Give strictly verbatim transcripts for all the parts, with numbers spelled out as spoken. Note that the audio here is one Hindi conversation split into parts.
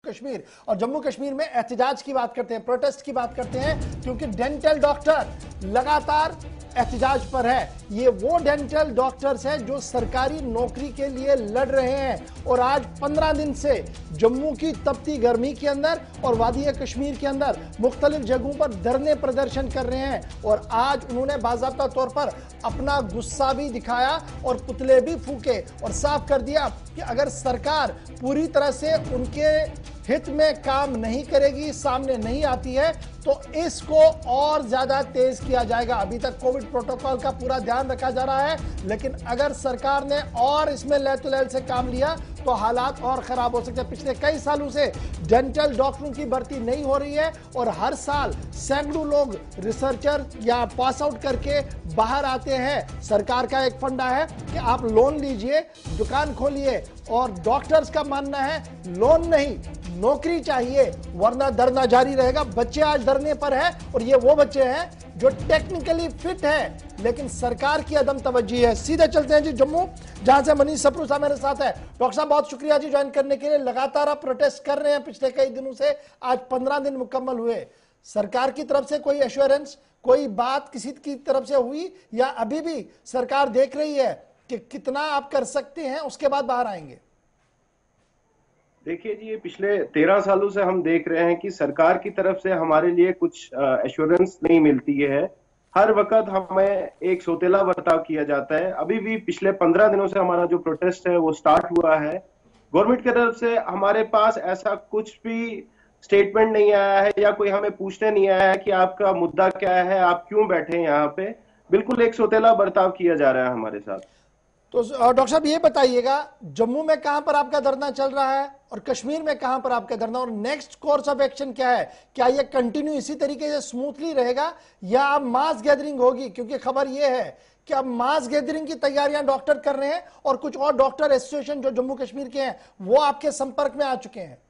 कश्मीर। और जम्मू कश्मीर में एहतजाज की बात करते हैं, प्रोटेस्ट की बात करते हैं, क्योंकि डेंटल डॉक्टर लगातार एहतजाज पर है। ये वो डेंटल डॉक्टर्स हैं जो सरकारी नौकरी के लिए लड़ रहे हैं और आज पंद्रह दिन से जम्मू की तपती गर्मी के अंदर और वादी कश्मीर के अंदर मुख्तलिफ जगहों पर धरने प्रदर्शन कर रहे हैं। और आज उन्होंने बाज़ाब्ता तौर पर अपना गुस्सा भी दिखाया और पुतले भी फूके और साफ कर दिया कि अगर सरकार पूरी तरह से उनके हित में काम नहीं करेगी, सामने नहीं आती है, तो इसको और ज्यादा तेज किया जाएगा। अभी तक कोविड प्रोटोकॉल का पूरा ध्यान रखा जा रहा है, लेकिन अगर सरकार ने और इसमें लहतुलहल से काम लिया तो हालात और खराब हो सकते हैं। पिछले कई सालों से डेंटल डॉक्टरों की भर्ती नहीं हो रही है और हर साल सैकड़ों लोग रिसर्चर या पास आउट करके बाहर आते हैं। सरकार का एक फंडा है कि आप लोन लीजिए, दुकान खोलिए, और डॉक्टर्स का मानना है लोन नहीं, नौकरी चाहिए, वरना धरना जारी रहेगा। बच्चे आज धरने पर है और ये वो बच्चे हैं जो टेक्निकली फिट है, लेकिन सरकार की अदम तवज्जी है। सीधे चलते हैं जी जम्मू, जहां से मनीष सप्रू साहब मेरे साथ है। डॉक्टर साहब बहुत शुक्रिया जी ज्वाइन करने के लिए। लगातार आप प्रोटेस्ट कर रहे हैं पिछले कई दिनों से, आज पंद्रह दिन मुकम्मल हुए। सरकार की तरफ से कोई एश्योरेंस, कोई बात किसी की तरफ से हुई, या अभी भी सरकार देख रही है कि कितना आप कर सकते हैं उसके बाद बाहर आएंगे? देखिए जी, ये पिछले तेरह सालों से हम देख रहे हैं कि सरकार की तरफ से हमारे लिए कुछ एश्योरेंस नहीं मिलती है। हर वक्त हमें एक सौतेला बर्ताव किया जाता है। अभी भी पिछले पंद्रह दिनों से हमारा जो प्रोटेस्ट है वो स्टार्ट हुआ है। गवर्नमेंट की तरफ से हमारे पास ऐसा कुछ भी स्टेटमेंट नहीं आया है या कोई हमें पूछने नहीं आया है कि आपका मुद्दा क्या है, आप क्यों बैठे हैं यहाँ पे। बिल्कुल एक सौतेला बर्ताव किया जा रहा है हमारे साथ। तो डॉक्टर साहब ये बताइएगा, जम्मू में कहां पर आपका धरना चल रहा है और कश्मीर में कहां पर आपका धरना, और नेक्स्ट कोर्स ऑफ एक्शन क्या है? क्या ये कंटिन्यू इसी तरीके से स्मूथली रहेगा या अब मास गैदरिंग होगी? क्योंकि खबर ये है कि अब मास गैदरिंग की तैयारियां डॉक्टर कर रहे हैं और कुछ और डॉक्टर एसोसिएशन जो जम्मू कश्मीर के हैं वो आपके संपर्क में आ चुके हैं।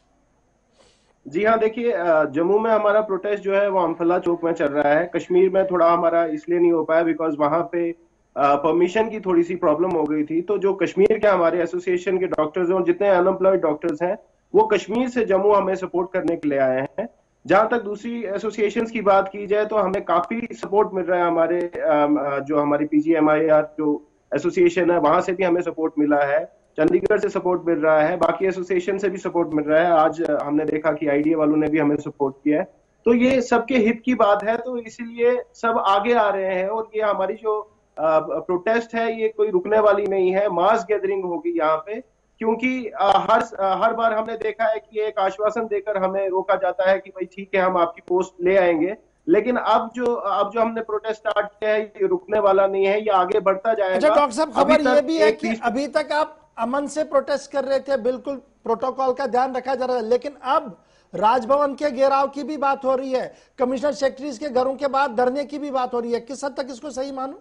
जी हाँ, देखिए, जम्मू में हमारा प्रोटेस्ट जो है वो अम्फला चौक में चल रहा है। कश्मीर में थोड़ा हमारा इसलिए नहीं हो पाया बिकॉज वहां पे परमिशन uh, की थोड़ी सी प्रॉब्लम हो गई थी। तो जो कश्मीर के हमारे एसोसिएशन के डॉक्टर्स हैं और जितने अनएम्प्लॉयड डॉक्टर्स हैं वो कश्मीर से जम्मू हमें सपोर्ट करने के लिए आए हैं। जहां तक दूसरी एसोसिएशंस की बात की जाए तो हमें काफी सपोर्ट मिल रहा है। हमारे uh, जो हमारी पीजीएमआईआर जो एसोसिएशन है वहां से भी हमें सपोर्ट मिला है, चंडीगढ़ से सपोर्ट मिल रहा है, बाकी एसोसिएशन से भी सपोर्ट मिल रहा है। आज हमने देखा कि आईडीए वालों ने भी हमें सपोर्ट किया है। तो ये सबके हित की बात है, तो इसीलिए सब आगे आ रहे हैं। और ये हमारी जो प्रोटेस्ट है ये कोई रुकने वाली नहीं है, मास गैदरिंग होगी यहाँ पे। क्योंकि हर हर बार हमने देखा है कि एक आश्वासन देकर हमें रोका जाता है कि भाई ठीक है हम आपकी पोस्ट ले आएंगे, लेकिन अब जो अब जो हमने प्रोटेस्ट स्टार्ट किया है ये रुकने वाला नहीं है, ये आगे बढ़ता जाएगा। अच्छा डॉक्टर साहब, खबर ये भी है कि अभी तक आप अमन से प्रोटेस्ट कर रहे थे, बिल्कुल प्रोटोकॉल का ध्यान रखा जा रहा है, लेकिन अब राजभवन के घेराव की भी बात हो रही है, कमिश्नर सेक्रेटरीज के घरों के बाद धरने की भी बात हो रही है। किस हद तक इसको सही मानूं?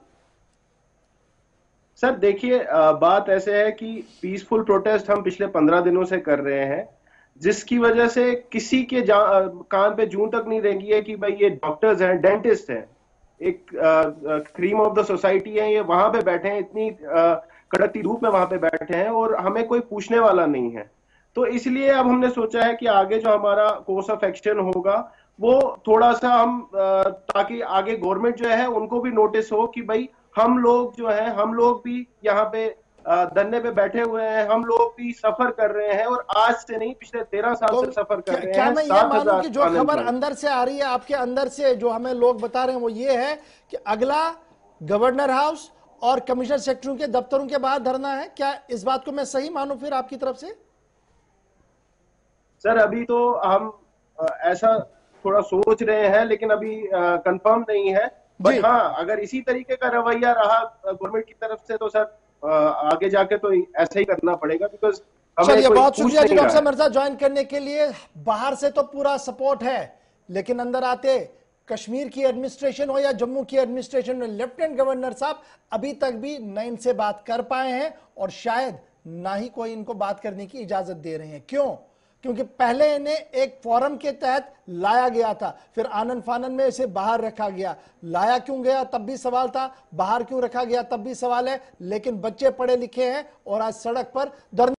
सर देखिए, बात ऐसे है कि पीसफुल प्रोटेस्ट हम पिछले पंद्रह दिनों से कर रहे हैं, जिसकी वजह से किसी के कान पे जूं तक नहीं रहेगी है कि भाई ये डॉक्टर्स हैं, डेंटिस्ट हैं, एक क्रीम ऑफ द सोसाइटी है, ये वहां पे बैठे हैं, इतनी कड़कती धूप में वहां पे बैठे हैं और हमें कोई पूछने वाला नहीं है। तो इसलिए अब हमने सोचा है कि आगे जो हमारा कोर्स ऑफ एक्शन होगा वो थोड़ा सा हम, ताकि आगे गवर्नमेंट जो है उनको भी नोटिस हो कि भाई हम लोग जो है हम लोग भी यहाँ पे धरने पे बैठे हुए हैं, हम लोग भी सफर कर रहे हैं और आज से नहीं पिछले तेरह साल तो से सफर कर रहे क्या हैं। मैं ये मानूं कि जो खबर अंदर से आ रही है, आपके अंदर से जो हमें लोग बता रहे हैं वो ये है कि अगला गवर्नर हाउस और कमिश्नर सेक्रेटरी के दफ्तरों के बाहर धरना है? क्या इस बात को मैं सही मानूं फिर आपकी तरफ से? सर अभी तो हम ऐसा थोड़ा सोच रहे हैं, लेकिन अभी कंफर्म नहीं है। बट हाँ, अगर इसी तरीके का रवैया रहा गवर्नमेंट की तरफ से तो सर आगे जाके तो ऐसा ही करना पड़ेगा। बिकॉज चलिए, बहुत शुक्रिया जी डॉक्टर साहब मेरे साथ ज्वाइन करने के लिए। बाहर से तो पूरा सपोर्ट है, लेकिन अंदर आते कश्मीर की एडमिनिस्ट्रेशन हो या जम्मू की एडमिनिस्ट्रेशन में, लेफ्टिनेंट गवर्नर साहब अभी तक भी न इनसे बात कर पाए हैं और शायद ना ही कोई इनको बात करने की इजाजत दे रहे हैं। क्यों? क्योंकि पहले इन्हें एक फोरम के तहत लाया गया था, फिर आनन फानन में इसे बाहर रखा गया। लाया क्यों गया तब भी सवाल था, बाहर क्यों रखा गया तब भी सवाल है, लेकिन बच्चे पढ़े लिखे हैं और आज सड़क पर धरने